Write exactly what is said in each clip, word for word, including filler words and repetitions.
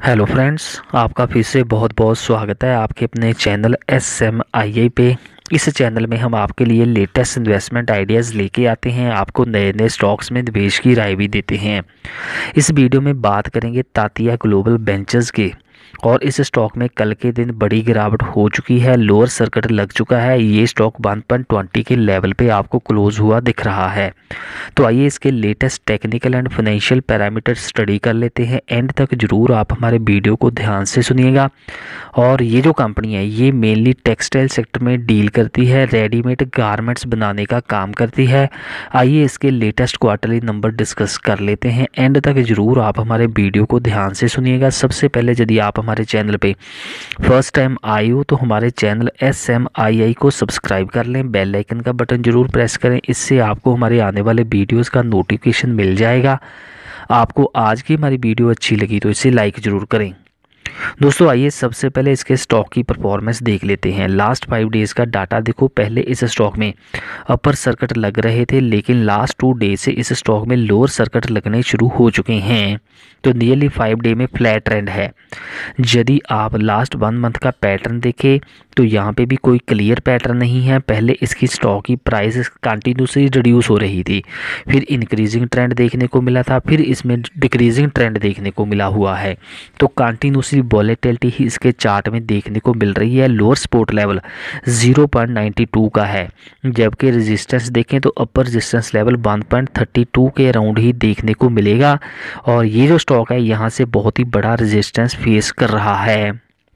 Hello friends, आपका फिर से बहुत बहुत स्वागत है आपके अपने channel S M I I पे। इस चैनल में हम आपके लिए लेटेस्ट इन्वेस्टमेंट आइडियाज़ लेके आते हैं, आपको नए नए स्टॉक्स में निवेश की राय भी देते हैं। इस वीडियो में बात करेंगे तातिया ग्लोबल वेंचर्स के, और इस स्टॉक में कल के दिन बड़ी गिरावट हो चुकी है, लोअर सर्किट लग चुका है। ये स्टॉक वन पॉइंट ट्वेंटी के लेवल पे आपको क्लोज हुआ दिख रहा है। तो आइए इसके latest technical and financial parameter study कर लेते हैं। एंड तक जरूर आप हमारे वीडियो को ध्यान से सुनिएगा। और ये जो कंपनी है ये मेनली टेक्सटाइल सेक्टर में डील करती है, रेडीमेड गारमेंट्स बनाने का काम करती है। आइए इसके लेटेस्ट क्वार्टरली नंबर डिस्कस कर लेते हैं। एंड तक जरूर आप हमारे वीडियो को ध्यान से सुनिएगा। सबसे पहले यदि आप हमारे चैनल पे फर्स्ट टाइम आए हो तो हमारे channel S M I I को सब्सक्राइब कर लें, बेल आइकन का बटन जरूर प्रेस करें, इससे आपको हमारे आने वाले वीडियोस का नोटिफिकेशन मिल जाएगा। आपको आज की हमारी वीडियो अच्छी लगी तो इसे लाइक ज़रूर करें। दोस्तों आइए सबसे पहले इसके स्टॉक की परफॉर्मेंस देख लेते हैं। लास्ट फाइव डेज़ का डाटा देखो। पहले इस स्टॉक में अपर सर्किट लग रहे थे, लेकिन लास्ट टू डे से इस स्टॉक में लोअर सर्किट लगने शुरू हो चुके हैं। तो नियरली फाइव डे में फ्लैट ट्रेंड है। यदि आप लास्ट वन मंथ का पैटर्न देखें तो यहाँ पे भी कोई क्लियर पैटर्न नहीं है। पहले इसकी स्टॉक की प्राइस कंटिन्यूसली रिड्यूस हो रही थी, फिर इंक्रीजिंग ट्रेंड देखने को मिला था, फिर इसमें डिक्रीजिंग ट्रेंड देखने को मिला हुआ है। तो कंटिन्यूसली वॉलेटिलिटी ही इसके चार्ट में देखने को मिल रही है। Lower support level zero point nine two का है, जबकि रेजिस्टेंस देखें तो upper resistance level one point thirty two के अराउंड ही देखने को मिलेगा। और ये जो स्टॉक है यहाँ से बहुत ही बड़ा रेजिस्टेंस फेस कर रहा है।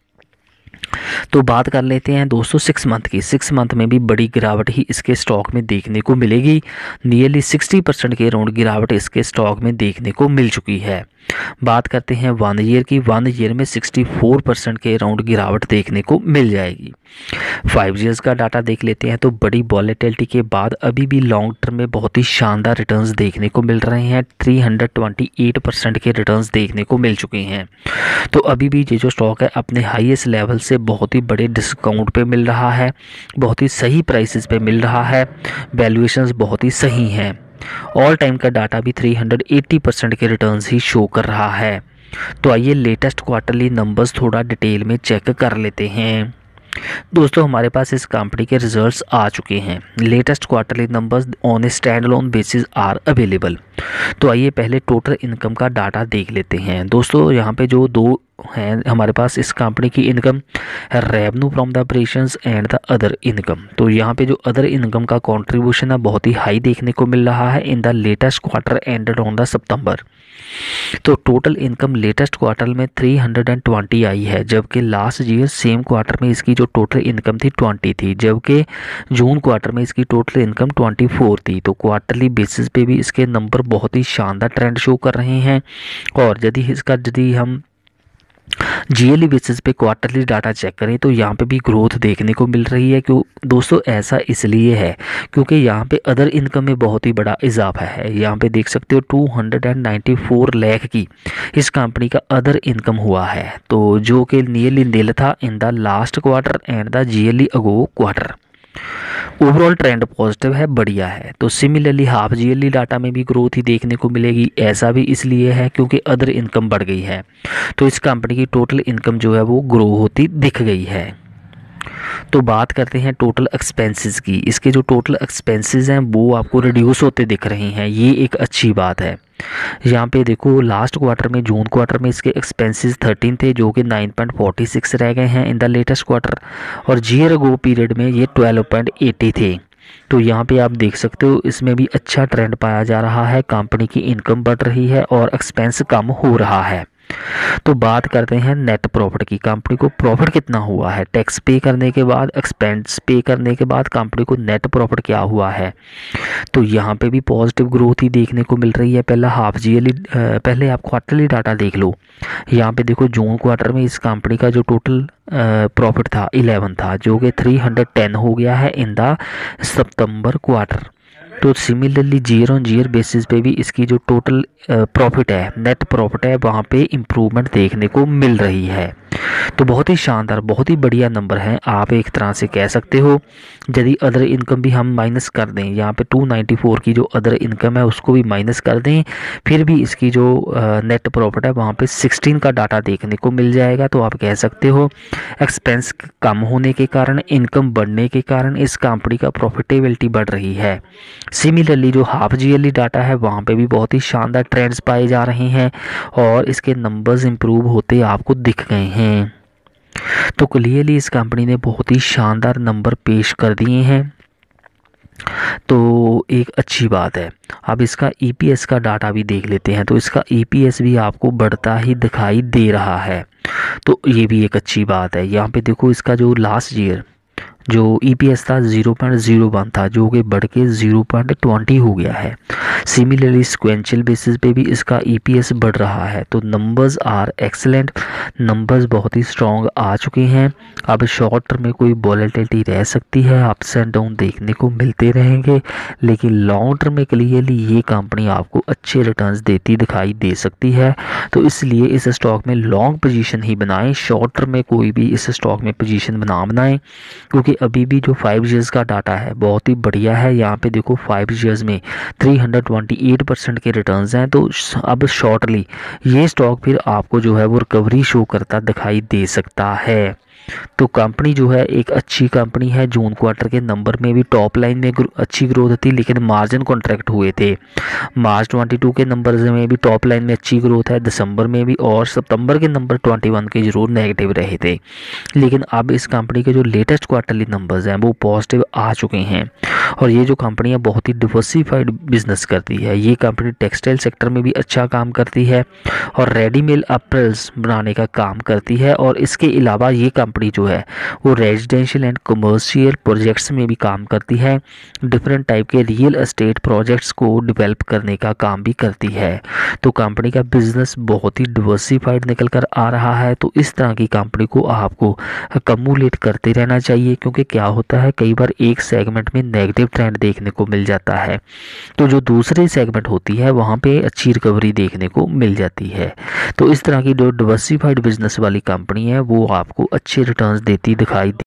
तो बात कर लेते हैं दोस्तों सिक्स मंथ की। सिक्स मंथ में भी बड़ी गिरावट ही इसके स्टॉक में देखने को मिलेगी। नियरली सिक्सटी परसेंट के अराउंड गिरावट इसके स्टॉक में देखने को मिल चुकी है। बात करते हैं वन ईयर की। वन ईयर में सिक्सटी फोर परसेंट के अराउंड गिरावट देखने को मिल जाएगी। फाइव ईयर्स का डाटा देख लेते हैं तो बड़ी वॉलेटिलिटी के बाद अभी भी लॉन्ग टर्म में बहुत ही शानदार रिटर्न्स देखने को मिल रहे हैं। Three hundred twenty eight percent के रिटर्न्स देखने को मिल चुके हैं। तो अभी भी ये जो स्टॉक है अपने हाईएस्ट लेवल से बहुत ही बड़े डिस्काउंट पे मिल रहा है, बहुत ही सही प्राइसेस पे मिल रहा है, वैल्यूएशंस बहुत ही सही हैं। ऑल टाइम का डाटा भी थ्री हंड्रेड एटी परसेंट के रिटर्न्स ही शो कर रहा है। तो आइए लेटेस्ट क्वार्टरली नंबर्स थोड़ा डिटेल में चेक कर लेते हैं। दोस्तों हमारे पास इस कंपनी के रिजल्ट्स आ चुके हैं। Latest quarterly numbers on a standalone basis are available. तो आइए पहले टोटल इनकम का डाटा देख लेते हैं। दोस्तों यहाँ पे जो दो हैं हमारे पास इस कंपनी की income, revenue from the operations and the other income. तो यहाँ पे जो अदर इनकम का कंट्रीब्यूशन है बहुत ही हाई देखने को मिल रहा है in the latest quarter ended on the September. तो टोटल इनकम लेटेस्ट क्वार्टर में थ्री हंड्रेड ट्वेंटी आई है, जबकि लास्ट ईयर सेम क्वार्टर में इसकी जो टोटल इनकम थी ट्वेंटी थी, जबकि जून क्वार्टर में इसकी टोटल इनकम ट्वेंटी फोर थी। तो क्वार्टरली बेसिस पे भी इसके नंबर बहुत ही शानदार ट्रेंड शो कर रहे हैं। और यदि इसका यदि हम जीएलई बेसिस पे क्वार्टरली डाटा चेक करें तो यहाँ पे भी ग्रोथ देखने को मिल रही है। क्यों दोस्तों, ऐसा इसलिए है क्योंकि यहाँ पे अदर इनकम में बहुत ही बड़ा इजाफा है। यहाँ पे देख सकते हो two hundred ninety four lakh की इस कंपनी का अदर इनकम हुआ है, तो जो कि नियरली नील था in the last quarter and the जीएलई ago quarter. Overall trend positive है, बढ़िया है। तो सिमिलरली हाफ जीएलई डाटा में भी ग्रोथ ही देखने को मिलेगी। ऐसा भी इसलिए है क्योंकि अदर इनकम बढ़ गई है, तो इस कंपनी की टोटल इनकम जो है वो ग्रो होती दिख गई है। तो बात करते हैं टोटल एक्सपेंसेस की। इसके जो टोटल एक्सपेंसेस हैं वो आपको रिड्यूस होते दिख रहे हैं, ये एक अच्छी बात है। यहाँ पे देखो लास्ट क्वार्टर में जून क्वार्टर में इसके एक्सपेंसेस थर्टीन थे, जो कि नाइन पॉइंट फोर्टी सिक्स रह गए हैं इन द लेटेस्ट क्वार्टर। और जीयर अगो पीरियड में ये ट्वेल्व पॉइंट एटी थे। तो यहाँ पे आप देख सकते हो इसमें भी अच्छा ट्रेंड पाया जा रहा है। कंपनी की इनकम बढ़ रही है और एक्सपेंस कम हो रहा है। तो बात करते हैं नेट प्रॉफिट की। कंपनी को प्रॉफिट कितना हुआ है टैक्स पे करने के बाद, एक्सपेंस पे करने के बाद कंपनी को नेट प्रॉफिट क्या हुआ है। तो यहाँ पे भी पॉजिटिव ग्रोथ ही देखने को मिल रही है। पहला हाफ जीएलई, पहले आप क्वार्टरली डाटा देख लो। यहाँ पे देखो जून क्वार्टर में इस कंपनी का जो टोटल प्रॉफिट था इलेवन था, जो कि थ्री हंड्रेड टेन हो गया है इन द सितंबर क्वार्टर। तो similarly year on year basis पे भी इसकी जो टोटल प्रॉफिट है, नेट प्रॉफिट है, वहाँ पे इम्प्रूवमेंट देखने को मिल रही है। तो बहुत ही शानदार, बहुत ही बढ़िया नंबर है, आप एक तरह से कह सकते हो। यदि अदर इनकम भी हम माइनस कर दें, यहाँ पे टू नाइन्टी फोर की जो अदर इनकम है उसको भी माइनस कर दें, फिर भी इसकी जो नेट प्रॉफिट है वहाँ पे सिक्सटीन का डाटा देखने को मिल जाएगा। तो आप कह सकते हो एक्सपेंस कम होने के कारण, इनकम बढ़ने के कारण इस कंपनी का प्रॉफिटेबिलिटी बढ़ रही है। सिमिलरली जो हाफ जीएलई डाटा है वहाँ पे भी बहुत ही शानदार ट्रेंड्स पाए जा रहे हैं और इसके नंबर्स इंप्रूव होते आपको दिख गए हैं। तो क्लियरली इस कंपनी ने बहुत ही शानदार नंबर पेश कर दिए हैं, तो एक अच्छी बात है। अब इसका ईपीएस का डाटा भी देख लेते हैं, तो इसका ईपीएस भी आपको बढ़ता ही दिखाई दे रहा है, तो ये भी एक अच्छी बात है। यहाँ पे देखो इसका जो लास्ट ईयर जो ईपीएस था ज़ीरो पॉइंट ज़ीरो वन था, जो कि बढ़ के ज़ीरो पॉइंट ट्वेंटी हो गया है। सिमिलरली सिक्वेंशियल बेसिस पे भी इसका ईपीएस बढ़ रहा है। तो नंबर्स आर एक्सीलेंट, नंबर्स बहुत ही स्ट्रॉन्ग आ चुके हैं। अब शॉर्ट टर्म में कोई वॉलेटिलिटी रह सकती है, अप्स एंड डाउन देखने को मिलते रहेंगे, लेकिन लॉन्ग टर्म में क्लियरली ये कंपनी आपको अच्छे रिटर्न्स देती दिखाई दे सकती है। तो इसलिए इस स्टॉक में लॉन्ग पोजीशन ही बनाएं, शॉर्ट टर्म में कोई भी इस स्टॉक में पोजीशन बना बनाएं, क्योंकि अभी भी जो फाइव ईयर्स का डाटा है बहुत ही बढ़िया है। यहाँ पे देखो फाइव ईयर्स में three hundred twenty eight percent के रिटर्न्स हैं। तो अब शॉर्टली ये स्टॉक फिर आपको जो है वो रिकवरी शो करता दिखाई दे सकता है। तो कंपनी जो है एक अच्छी कंपनी है। जून क्वार्टर के नंबर में भी टॉप लाइन में अच्छी ग्रोथ थी, लेकिन मार्जिन कॉन्ट्रैक्ट हुए थे। मार्च बाईस के नंबर्स में भी टॉप लाइन में अच्छी ग्रोथ है, दिसंबर में भी, और सितंबर के नंबर इक्कीस के जरूर नेगेटिव रहे थे। लेकिन अब इस कंपनी के जो लेटेस्ट क्वार्टरली नंबर्स हैं वो पॉजिटिव आ चुके हैं। और ये जो कंपनी है बहुत ही डिवर्सिफाइड बिजनेस करती है। ये कंपनी टेक्सटाइल सेक्टर में भी अच्छा काम करती है और रेडीमेड अपरेल्स बनाने का काम करती है। और इसके अलावा ये कंपनी जो है वो रेजिडेंशियल एंड कमर्शियल प्रोजेक्ट्स में भी काम करती है, डिफरेंट टाइप के रियल एस्टेट प्रोजेक्ट्स को डेवलप करने का काम भी करती है। तो कंपनी का बिजनेस बहुत ही डिवर्सिफाइड निकल कर आ रहा है। तो इस तरह की कंपनी को आपको कम्युलेट करते रहना चाहिए, क्योंकि क्या होता है कई बार एक सेगमेंट में नेगेटिव ट्रेंड देखने को मिल जाता है, तो जो दूसरी सेगमेंट होती है वहाँ पे अच्छी रिकवरी देखने को मिल जाती है। तो इस तरह की जो डिवर्सिफाइड बिजनेस वाली कंपनी है वो आपको अच्छे रिटर्न्स देती दिखाई